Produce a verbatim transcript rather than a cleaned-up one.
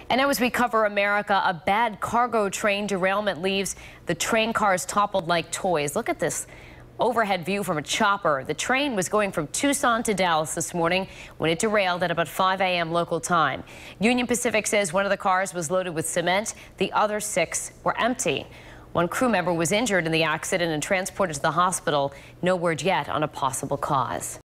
And now as we cover America, a bad cargo train derailment leaves the train cars toppled like toys. Look at this overhead view from a chopper. The train was going from Tucson to Dallas this morning when it derailed at about five A M local time. Union Pacific says one of the cars was loaded with cement. The other six were empty. One crew member was injured in the accident and transported to the hospital. No word yet on a possible cause.